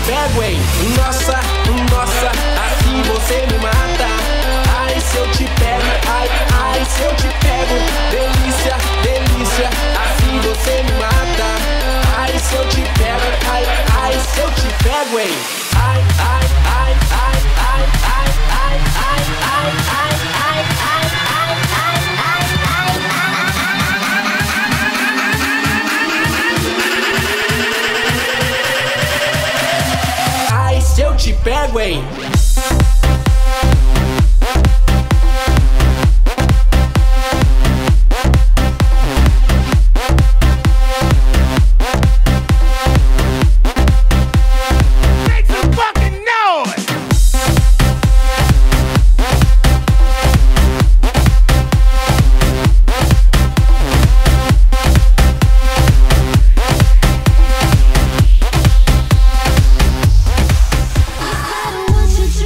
pego, hein? Nossa, nossa, assim você me mata. Ai, se eu te pego, ai, ai, se eu te pego. Delícia, delícia, assim você me mata. Ai, se eu te pego, ai, ai, se eu te pego, hein? Ai, ai, ai, ai, ai, ai, ai, ai, ai, ai, ai, ai, ai, ai, ai, ai, se eu te pego, hein? I don't want you to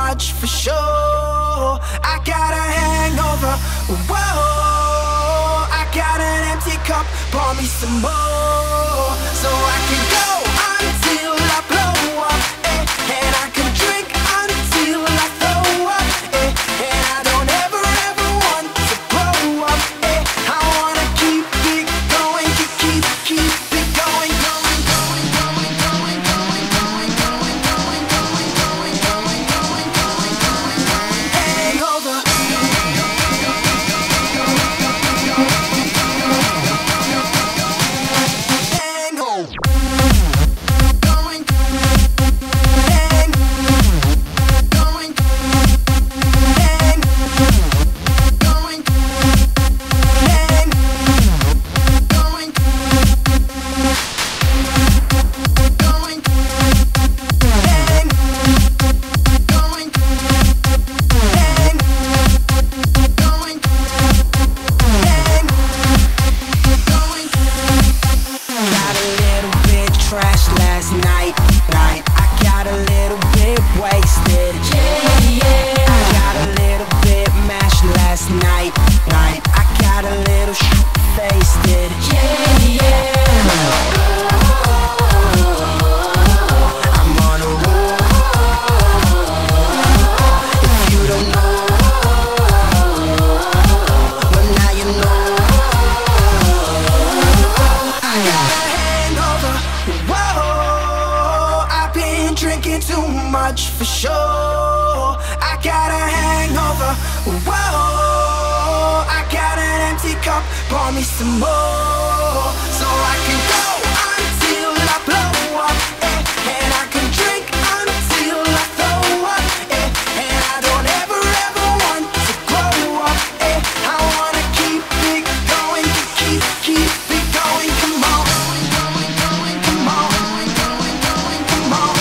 much for sure. I got a hangover, whoa. I got an empty cup, pour me some more, so I can go until I blow up, and I can drink until I throw up, and I don't ever want to grow up, I wanna keep it going, keep it going, going, going, going, going, going, going, going, going, going, going, going, going, going, going, going, hangover. For sure, I got a hangover, whoa. I got an empty cup, pour me some more, so I can go until I blow up, and I can drink until I throw up, and I don't ever want to grow up, I wanna keep it going, keep it going, come on, come on, come on.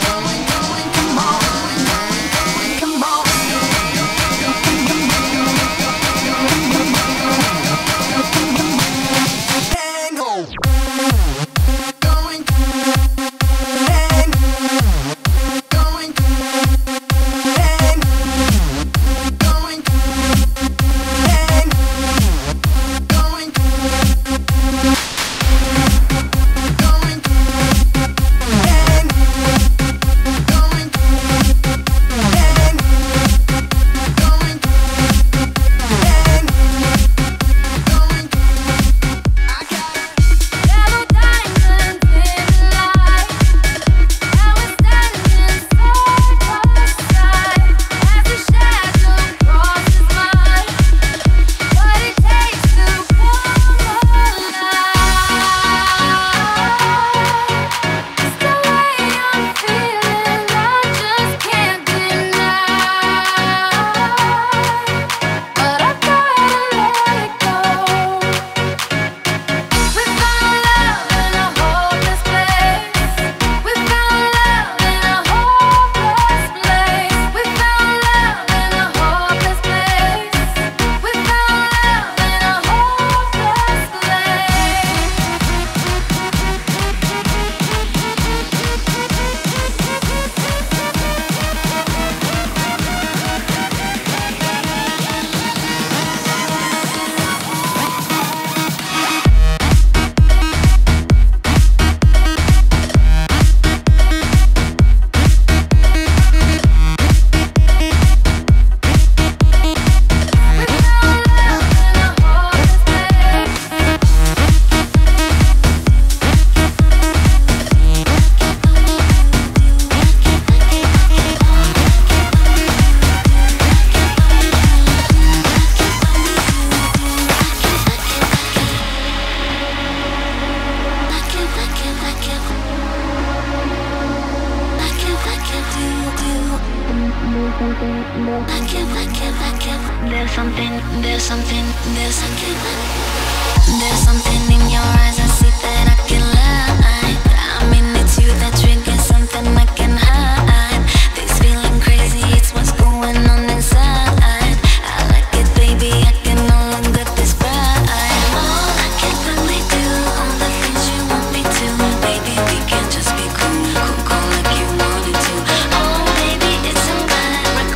There's something in your eyes, I see that I can lie. I mean, it's you that triggers something I can hide. This feeling crazy, it's what's going on inside. I like it, baby, I can no longer describe. Oh, I can finally do all the things you want me to. Baby, we can just be cool, cool like you wanted to. Oh, baby, it's alright.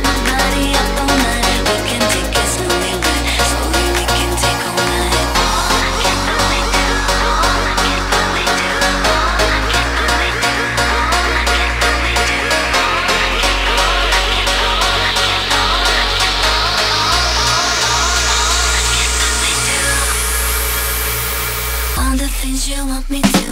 things you want me to.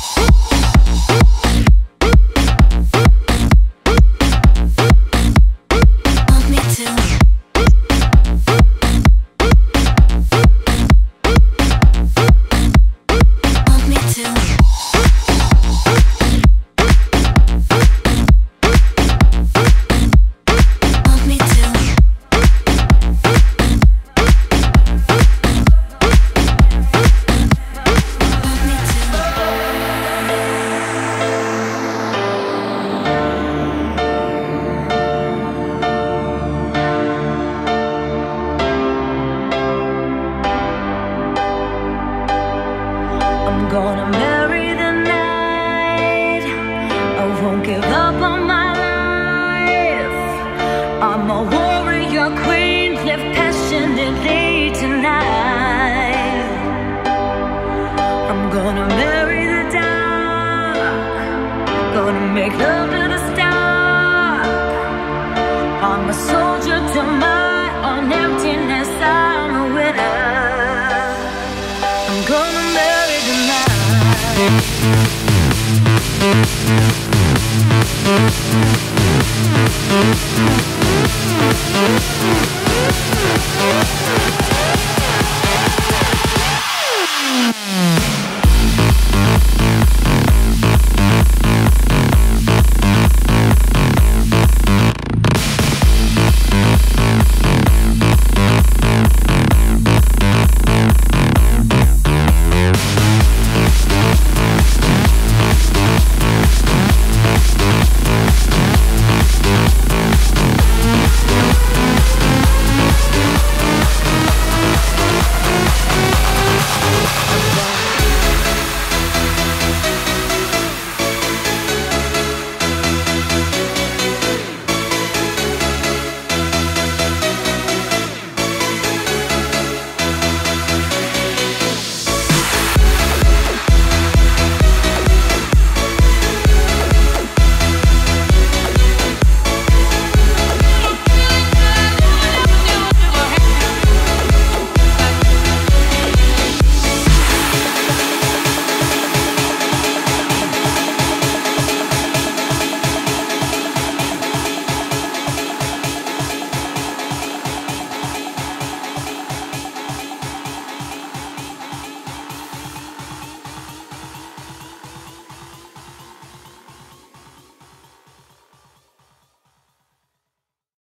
Gonna marry the night. I won't give up on my life. I'm a warrior queen, live passionately tonight. I'm gonna marry the dark, gonna make love to the stars. I'm a soldier to my own emptiness, I'm a winner. I'm gonna marry the night.